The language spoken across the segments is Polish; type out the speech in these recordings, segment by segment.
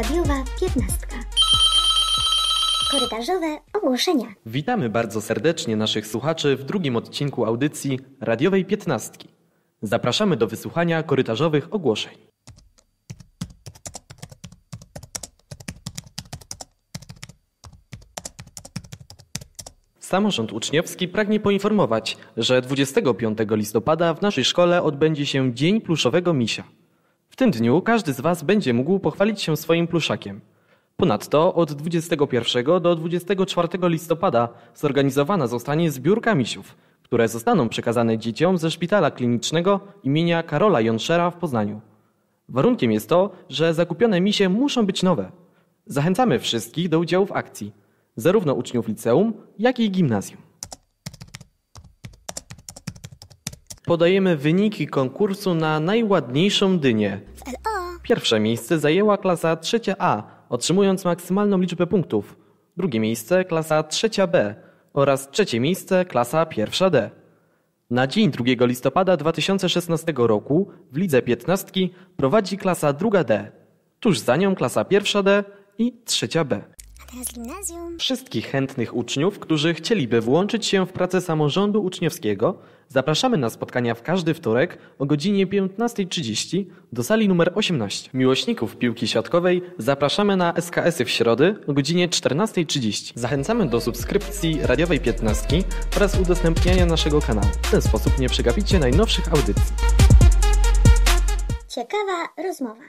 Radiowa 15. Korytarzowe ogłoszenia. Witamy bardzo serdecznie naszych słuchaczy w drugim odcinku audycji Radiowej 15. Zapraszamy do wysłuchania korytarzowych ogłoszeń. Samorząd uczniowski pragnie poinformować, że 25 listopada w naszej szkole odbędzie się Dzień Pluszowego Misia. W tym dniu każdy z Was będzie mógł pochwalić się swoim pluszakiem. Ponadto od 21 do 24 listopada zorganizowana zostanie zbiórka misiów, które zostaną przekazane dzieciom ze szpitala klinicznego imienia Karola Jonszera w Poznaniu. Warunkiem jest to, że zakupione misie muszą być nowe. Zachęcamy wszystkich do udziału w akcji, zarówno uczniów liceum, jak i gimnazjum. Podajemy wyniki konkursu na najładniejszą dynię. Pierwsze miejsce zajęła klasa 3A, otrzymując maksymalną liczbę punktów. Drugie miejsce klasa 3B oraz trzecie miejsce klasa 1D. Na dzień 2 listopada 2016 roku w lidze 15 prowadzi klasa 2D. Tuż za nią klasa 1D i 3B. Wszystkich chętnych uczniów, którzy chcieliby włączyć się w pracę samorządu uczniowskiego, zapraszamy na spotkania w każdy wtorek o godzinie 15:30 do sali nr 18. Miłośników piłki siatkowej zapraszamy na SKS-y w środy o godzinie 14:30. Zachęcamy do subskrypcji Radiowej 15 oraz udostępniania naszego kanału. W ten sposób nie przegapicie najnowszych audycji. Ciekawa rozmowa.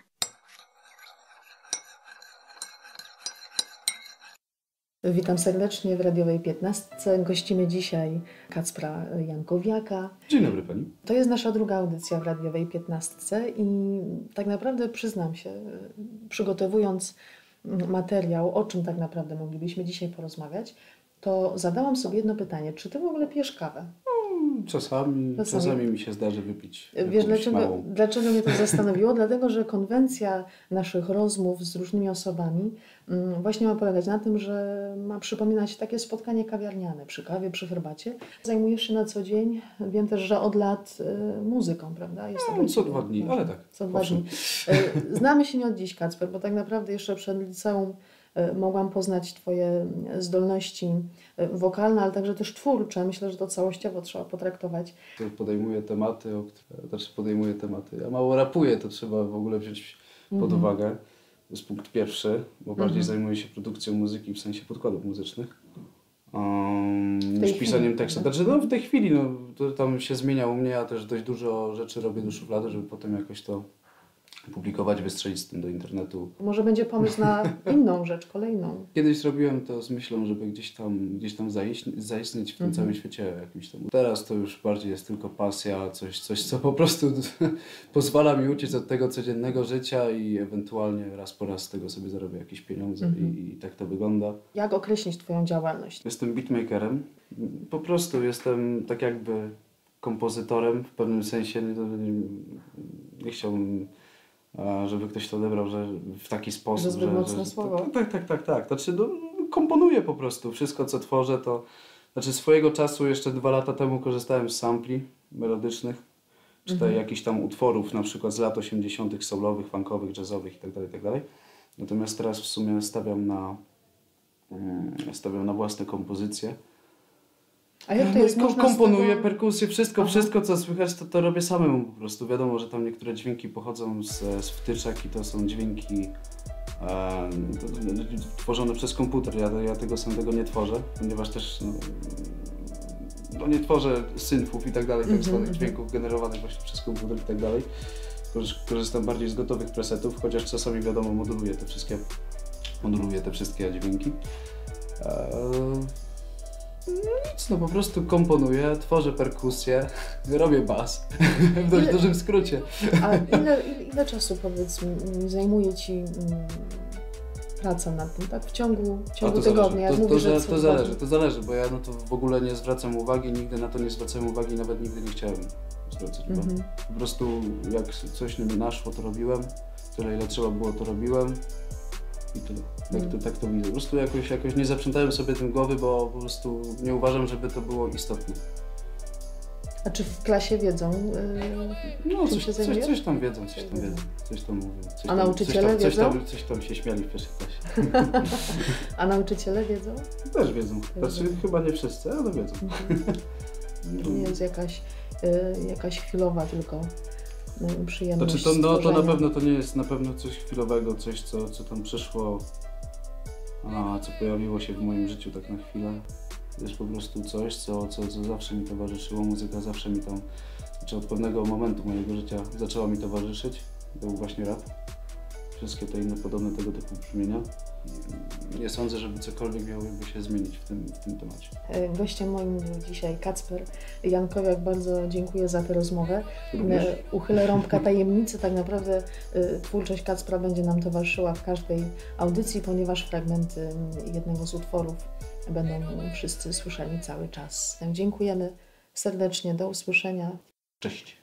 Witam serdecznie w Radiowej 15. Gościmy dzisiaj Kacpra Jankowiaka. Dzień dobry Pani. To jest nasza druga audycja w Radiowej 15 i tak naprawdę przyznam się, przygotowując materiał, o czym tak naprawdę moglibyśmy dzisiaj porozmawiać, to zadałam sobie jedno pytanie. Czy Ty w ogóle pijesz kawę? Czasami mi się zdarzy wypić. Wiesz, dlaczego mnie to zastanowiło? Dlatego, że konwencja naszych rozmów z różnymi osobami właśnie ma polegać na tym, że ma przypominać takie spotkanie kawiarniane przy kawie, przy herbacie. Zajmujesz się na co dzień. Wiem też, że od lat muzyką, prawda? Jest to co 2 dni, ale tak. Co 2 dni. Znamy się nie od dziś, Kacper, bo tak naprawdę jeszcze przed liceum mogłam poznać Twoje zdolności wokalne, ale także też twórcze. Myślę, że to całościowo trzeba potraktować. Podejmuję tematy. Ja mało rapuję, to trzeba w ogóle wziąć pod uwagę. To jest punkt pierwszy, bo bardziej zajmuję się produkcją muzyki w sensie podkładów muzycznych. Niż pisaniem tekstu. Znaczy, w tej chwili to tam się zmienia u mnie, ja też dość dużo rzeczy robię do szuflady, żeby potem jakoś to publikować, wystrzelić z tym do internetu. Może będzie pomysł na inną rzecz, kolejną. Kiedyś robiłem to z myślą, żeby gdzieś tam zaistnieć w tym całym świecie jakimś tam. Teraz to już bardziej jest tylko pasja, coś co po prostu pozwala mi uciec od tego codziennego życia i ewentualnie raz po raz z tego sobie zarobię jakieś pieniądze i tak to wygląda. Jak określić Twoją działalność? Jestem beatmakerem. Po prostu jestem tak jakby kompozytorem w pewnym sensie. Nie chciałbym, żeby ktoś to odebrał, że w taki sposób, że mocne słowo. Tak. Znaczy, komponuję po prostu. Wszystko, co tworzę, to... Znaczy, swojego czasu, jeszcze 2 lata temu korzystałem z sampli melodycznych, czy jakichś tam utworów, na przykład z lat 80. soulowych, funkowych, jazzowych itd. Natomiast teraz w sumie stawiam na własne kompozycje. A jak to jest? Komponuję, perkusję, wszystko co słychać, to robię samemu po prostu. Wiadomo, że tam niektóre dźwięki pochodzą z wtyczek i to są dźwięki tworzone przez komputer. Ja tego samego nie tworzę, ponieważ też nie tworzę synthów i tak dalej, tak zwanych dźwięków generowanych właśnie przez komputer i tak dalej. Korzystam bardziej z gotowych presetów, chociaż czasami wiadomo moduluję te wszystkie dźwięki. Po prostu komponuję, tworzę perkusję, robię bas, w dość dużym skrócie. A ile czasu, powiedz mi, zajmuje Ci praca nad tym, tak? W ciągu tygodnia? To zależy, bo ja w ogóle nie zwracam uwagi, nigdy na to nie zwracałem uwagi, nawet nigdy nie chciałem zwracać uwagi. Po prostu jak coś mi naszło, to robiłem, tyle ile trzeba było, to robiłem. I tyle. Tak to widzę. Po prostu jakoś nie zaprzątałem sobie tym głowy, bo po prostu nie uważam, żeby to było istotne. A czy w klasie wiedzą, No, czym się zajmujesz? coś tam wiedzą, coś tam mówią. A nauczyciele wiedzą? Coś tam się śmiali w pierwszej klasie. A nauczyciele wiedzą? Też wiedzą. Znaczy, chyba nie wszyscy, ale wiedzą. Nie jest jakaś chwilowa tylko przyjemność. Znaczy to na stworzenia. pewno to nie jest na pewno coś chwilowego, coś co tam przyszło, a co pojawiło się w moim życiu tak na chwilę. To jest po prostu coś, co zawsze mi towarzyszyło. Muzyka zawsze mi tam, znaczy od pewnego momentu mojego życia zaczęła mi towarzyszyć. To był właśnie rap. Wszystkie te inne podobne tego typu brzmienia. Nie sądzę, żeby cokolwiek miałoby się zmienić w tym temacie. Gościem moim był dzisiaj Kacper Jankowiak. Bardzo dziękuję za tę rozmowę. Również. Uchylę rąbka tajemnicy. Tak naprawdę twórczość Kacpra będzie nam towarzyszyła w każdej audycji, ponieważ fragmenty jednego z utworów będą wszyscy słyszeli cały czas. Dziękujemy serdecznie. Do usłyszenia. Cześć.